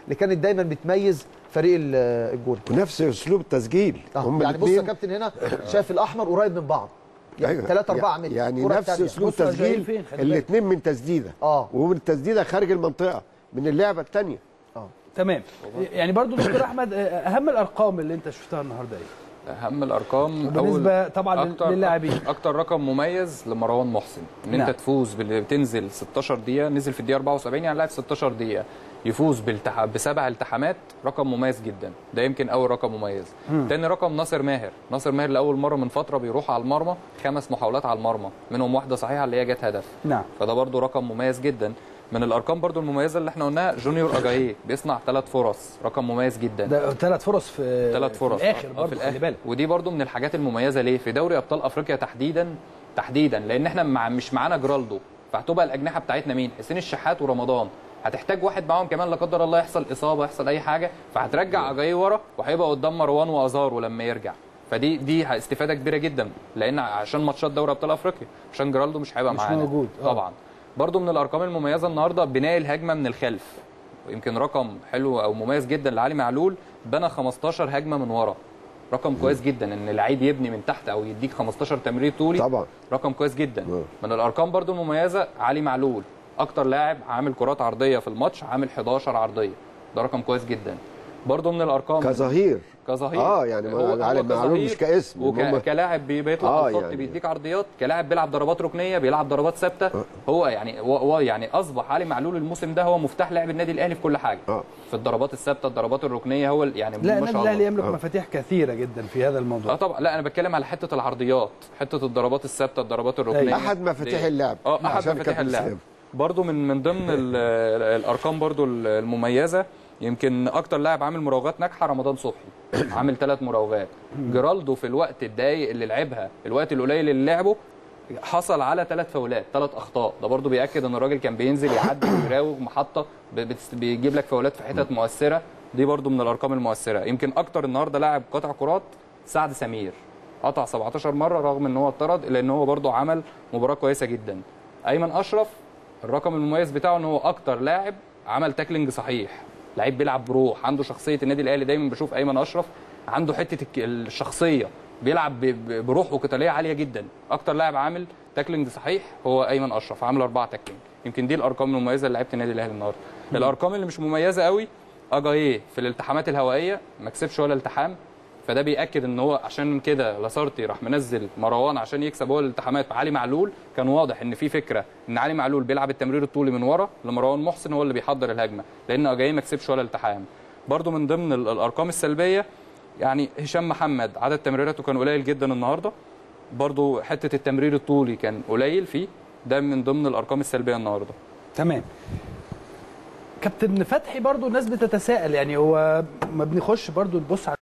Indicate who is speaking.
Speaker 1: اللي كانت دايما بتميز فريق الجونه.
Speaker 2: ونفس اسلوب التسجيل
Speaker 1: هم يعني بص يا كابتن هنا شايف الاحمر قريب من بعض يعني 3 4 متر
Speaker 2: يعني نفس اسلوب التسجيل الاثنين من تسديده ومن التسديده خارج المنطقه من اللعبه الثانيه.
Speaker 3: تمام. يعني برضو دكتور احمد اهم الارقام اللي انت شفتها النهارده ايه؟
Speaker 4: اهم الارقام
Speaker 3: بالنسبه طبعا للاعبين.
Speaker 4: اكتر رقم مميز لمروان محسن ان انت تفوز بتنزل 16 دقيقه، نزل في الدقيقه 74 يعني لعب 16 دقيقه، يفوز بسبع التحامات، رقم مميز جدا. ده يمكن اول رقم مميز. تاني رقم ناصر ماهر لاول مره من فتره بيروح على المرمى 5 محاولات على المرمى منهم واحده صحيحه اللي هي جت هدف.
Speaker 3: نعم.
Speaker 4: فده برضو رقم مميز جدا. من الارقام برضو المميزه اللي احنا قلناها جونيور اجاييه بيصنع 3 فرص، رقم مميز جدا.
Speaker 3: ده 3 فرص في
Speaker 4: 3 فرص
Speaker 3: في الاخر برضو خلي بالك.
Speaker 4: ودي برضو من الحاجات المميزه ليه في دوري ابطال افريقيا تحديدا لان احنا مش معانا جرالدو، فهتبقى الاجنحه بتاعتنا مين؟ حسين الشحات ورمضان. هتحتاج واحد معاهم كمان لا قدر الله يحصل اصابه يحصل اي حاجه، فهترجع اجاييه ورا وهيبقى قدام مروان وازارو لما يرجع. فدي استفاده كبيره جدا لان عشان ماتشات دوري ابطال افريقيا عشان جرالدو مش هيبقى معانا
Speaker 3: موجود.
Speaker 4: طبعا. برضو من الارقام المميزه النهارده بناء الهجمه من الخلف، يمكن رقم حلو او مميز جدا لعلي معلول، بنى 15 هجمه من ورا. رقم كويس جدا ان لعيب يبني من تحت او يديك 15 تمرير طولي
Speaker 2: طبعا،
Speaker 4: رقم كويس جدا. من الارقام برضو المميزه علي معلول اكتر لاعب عامل كرات عرضيه في الماتش، عامل 11 عرضيه، ده رقم كويس جدا. برضو من الارقام
Speaker 2: كظهير يعني علي معلول مش كاسم
Speaker 4: وكلاعب بيطلع على الخط يعني بيديك عرضيات، كلاعب بيلعب ضربات ركنيه، بيلعب ضربات ثابته. هو يعني اصبح علي معلول الموسم ده هو مفتاح لعب النادي الاهلي في كل حاجه. في الضربات الثابته، الضربات الركنيه، هو يعني
Speaker 3: لا النادي الاهلي يملك مفاتيح كثيره جدا في هذا الموضوع.
Speaker 4: طبعا. لا انا بتكلم على حته العرضيات، حته الضربات الثابته، الضربات الركنيه،
Speaker 2: احد مفاتيح اللعب.
Speaker 4: احد مفاتيح اللعب. برضو من ضمن الارقام برضو المميزه، يمكن اكتر لاعب عامل مراوغات ناجحه رمضان صبحي، عامل 3 مراوغات. جرالدو في الوقت الدقايق اللي لعبها، الوقت القليل اللي لعبه، حصل على 3 فاولات، 3 اخطاء. ده برضو بياكد ان الراجل كان بينزل يعدي ويراوغ محطه، بيجيب لك فاولات في حتت مؤثره. دي برضو من الارقام المؤثره. يمكن اكتر النهارده لاعب قطع كرات سعد سمير، قطع 17 مره رغم ان هو اتطرد، الا ان هو برضو عمل مباراه كويسه جدا. ايمن اشرف الرقم المميز بتاعه ان هو اكتر لاعب عمل تاكلينج صحيح، لعيب بيلعب بروح، عنده شخصيه النادي الاهلي. دايما بشوف ايمن اشرف عنده حته الشخصيه، بيلعب بروح وقتاليه عاليه جدا. اكتر لاعب عامل تاكلينج صحيح هو ايمن اشرف، عامل 4 تاكلينج. يمكن دي الارقام المميزه لعيبه النادي الاهلي النهارده. الارقام اللي مش مميزه قوي اجاييه في الالتحامات الهوائيه، ما كسبش ولا التحام، فده بيأكد ان هو عشان كده لاسارتي راح منزل مروان عشان يكسب هو الالتحامات. علي معلول كان واضح ان في فكره ان علي معلول بيلعب التمرير الطولي من ورا لمروان محسن هو اللي بيحضر الهجمه، لان اجاييه ما كسبش ولا التحام. برده من ضمن الارقام السلبيه يعني هشام محمد عدد تمريراته كان قليل جدا النهارده، برده حته التمرير الطولي كان قليل فيه، ده من ضمن الارقام السلبيه النهارده.
Speaker 3: تمام. كابتن فتحي برضو الناس بتتساءل، يعني هو ما بنخش برضو نبص على